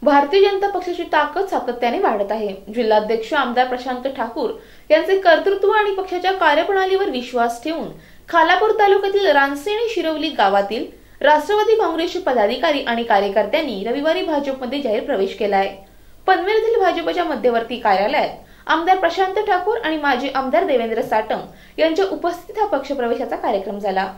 भारतीय जनता पक्षाची ताकद सातत्याने वाढत आहे। जिल्हाध्यक्ष आमदार प्रशांत ठाकूर यांचे कर्तृत्व आणि पक्षाच्या कार्यप्रणालीवर विश्वास ठेवून खालापूर तालुक्यातील रानसे आणि शिरवली गावातील राष्ट्रवादी काँग्रेसचे पदाधिकारी आणि कार्यकर्त्यांनी रविवारी भाजपमध्ये जाहीर प्रवेश केला आहे। पनवेलतील भाजपच्या मध्यवर्ती कार्यालयात आमदार प्रशांत ठाकूर आणि माजी आमदार देवेंद्र साटम यांच्या उपस्थितीत हा पक्षप्रवेशाचा कार्यक्रम झाला।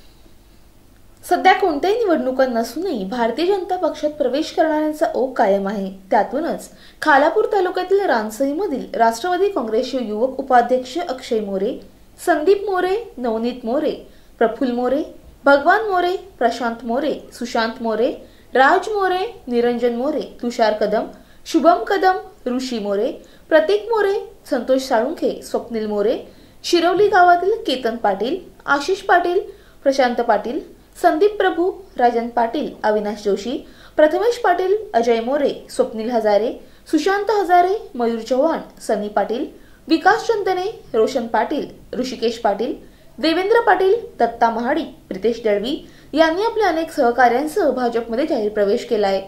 सध्या कोणत्याही निवडणुका नसूनही भारतीय जनता पक्षात प्रवेश करणाऱ्यांचा ओघ कायम आहे। त्यातूनच खालापूर तालुक्यातील रानसईमधील राष्ट्रवादी काँग्रेसचे युवक उपाध्यक्ष अक्षय मोरे, संदीप मोरे, नवनीत मोरे, प्रफुल्ल मोरे, भगवान मोरे, प्रशांत मोरे, सुशांत मोरे, राज मोरे, निरंजन मोरे, तुषार कदम, शुभम कदम, ऋषी मोरे, प्रतीक मोरे, संतोष साळुंखे, स्वप्नील मोरे, शिरवली गावातील केतन पाटील, आशिष पाटील, प्रशांत पाटील, संदीप प्रभू, राजन पाटील, अविनाश जोशी, प्रथमेश पाटील, अजय मोरे, स्वप्नील हजारे, सुशांत हजारे, मयूर चव्हाण, सनी पाटील, विकास चंदने, रोशन पाटील, ऋषिकेश पाटील, देवेंद्र पाटील, दत्ता महाडी, प्रितेश दळवी यांनी आपल्या अनेक सहकाऱ्यांसह भाजपमध्ये जाहीर प्रवेश केला आहे।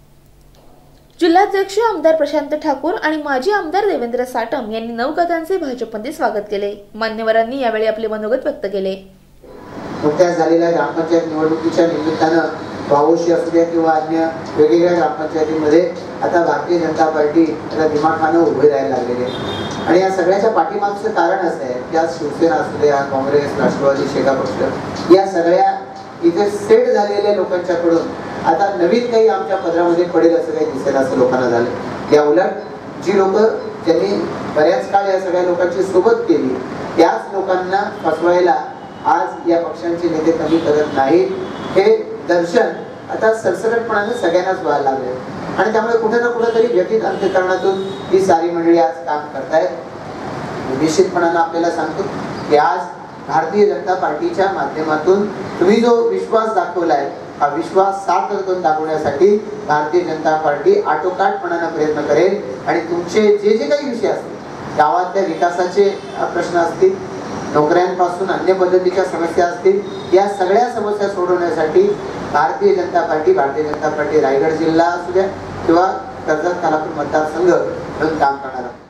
जिल्हाध्यक्ष आमदार प्रशांत ठाकूर आणि माजी आमदार देवेंद्र साटम यांनी नवगतांचे भाजपमध्ये स्वागत केले। मान्यवरांनी यावेळी आपले मनोगत व्यक्त केले। नुकत्याच झालेल्या ग्रामपंचायत निवडणुकीच्या निमित्तानं भाऊशी असू द्या किंवा अन्य वेगवेगळ्या ग्रामपंचायतीमध्ये आता भारतीय जनता पार्टी दिमाखानं उभे राहायला लागलेली आहे आणि या सगळ्याच्या पाठीमागचं कारण असं आहे की आज शिवसेना असू द्या, काँग्रेस, राष्ट्रवादी, शेका पक्ष या सगळ्या इथे सेट झालेल्या लोकांच्याकडून आता नवीन काही आमच्या पदरामध्ये पडेल असं काही दिसेल असं लोकांना झालं। या उलट जी लोक ज्यांनी बऱ्याच काळ या सगळ्या लोकांची सोबत केली त्याच लोकांना फसवायला आज या पक्षांचे नेते कमी करत नाहीत हे दर्शन आता सरसकटपणाने सगळ्यांनाच व्हायला लागले आणि त्यामुळे कुठे ना कुठेतरी व्यतीत अंतःकरणातून ही सारी मंडळी आज काम करतायत। निश्चितपणाने आपल्याला सांगतो की आज भारतीय जनता पार्टीच्या माध्यमातून तुम्ही जो विश्वास दाखवलाय हा विश्वास सार्थ करून दाखवण्यासाठी भारतीय जनता पार्टी आटोकाटपणाने प्रयत्न करेल आणि तुमचे जे जे काही विषय असतील गावातल्या विकासाचे प्रश्न असतील, नोकऱ्यांपासून अन्य पद्धतीच्या समस्या असतील, या सगळ्या समस्या सोडवण्यासाठी भारतीय जनता पार्टी रायगड जिल्हा असू द्या किंवा कर्जत खालापूर मतदारसंघ म्हणून काम करणार आहे।